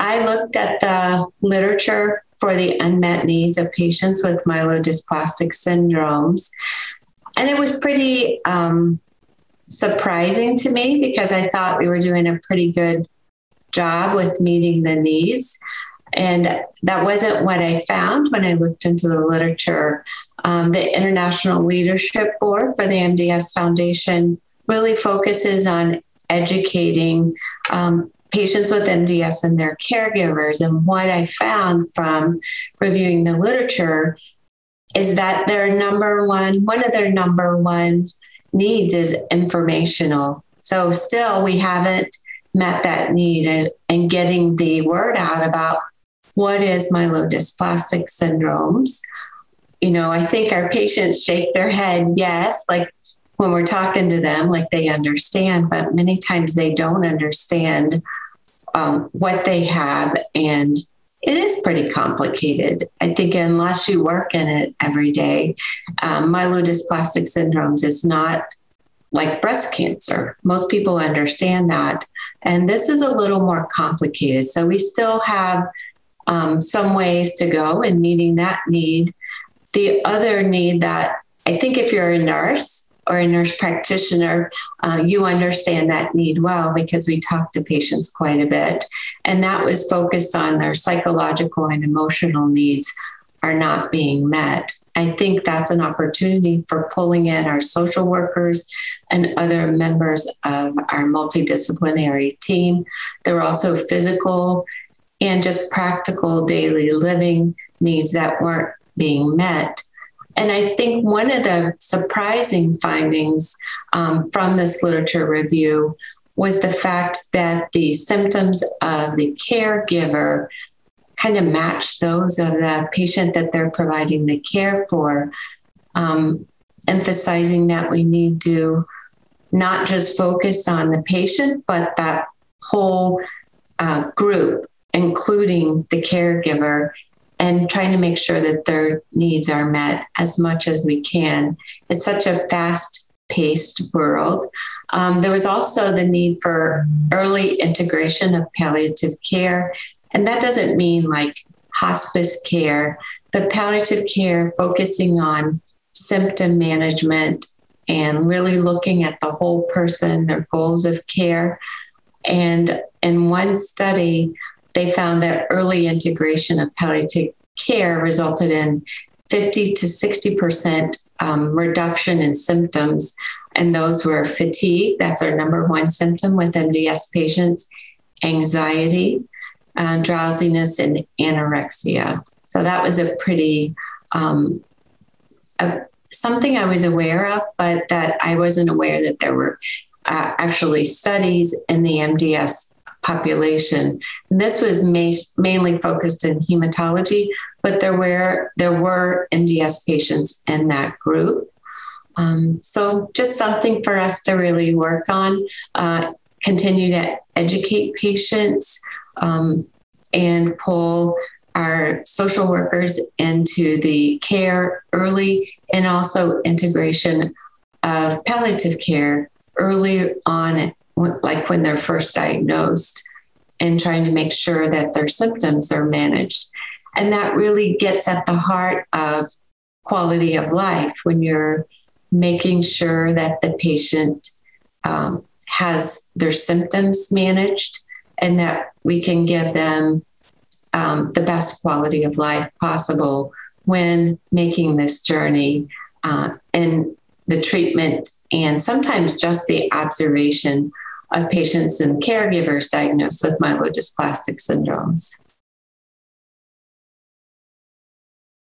I looked at the literature for the unmet needs of patients with myelodysplastic syndromes, and it was pretty surprising to me because I thought we were doing a pretty good job with meeting the needs. And that wasn't what I found when I looked into the literature. The International Leadership Board for the MDS Foundation really focuses on educating patients with MDS and their caregivers. And what I found from reviewing the literature is that one of their number one needs is informational. So still, we haven't met that need and getting the word out about what is myelodysplastic syndromes. I think our patients shake their head, yes, like when we're talking to them, like they understand, but many times they don't understand what they have. And it is pretty complicated. I think unless you work in it every day, myelodysplastic syndromes is not like breast cancer. Most people understand that. And this is a little more complicated. So we still have some ways to go in meeting that need. The other need that I think if you're a nurse or a nurse practitioner, you understand that need well because we talk to patients quite a bit. And that was focused on their psychological and emotional needs are not being met. I think that's an opportunity for pulling in our social workers and other members of our multidisciplinary team. There are also physical and just practical daily living needs that weren't being met. And I think one of the surprising findings from this literature review was the fact that the symptoms of the caregiver kind of match those of the patient that they're providing the care for, emphasizing that we need to not just focus on the patient, but that whole group, including the caregiver, and trying to make sure that their needs are met as much as we can. It's such a fast-paced world. There was also the need for early integration of palliative care. And that doesn't mean like hospice care, but palliative care focusing on symptom management and really looking at the whole person, their goals of care. And in one study, they found that early integration of palliative care resulted in 50 to 60% reduction in symptoms. And those were fatigue, that's our number one symptom with MDS patients, anxiety, drowsiness, and anorexia. So that was a pretty, something I was aware of, but that I wasn't aware that there were actually studies in the MDS population. And this was mainly focused in hematology, but there were MDS patients in that group. So just something for us to really work on, continue to educate patients, and pull our social workers into the care early, and also integration of palliative care early on, like when they're first diagnosed, and trying to make sure that their symptoms are managed. And that really gets at the heart of quality of life when you're making sure that the patient has their symptoms managed and that we can give them the best quality of life possible when making this journey and the treatment, and sometimes just the observation of patients and caregivers diagnosed with myelodysplastic syndromes.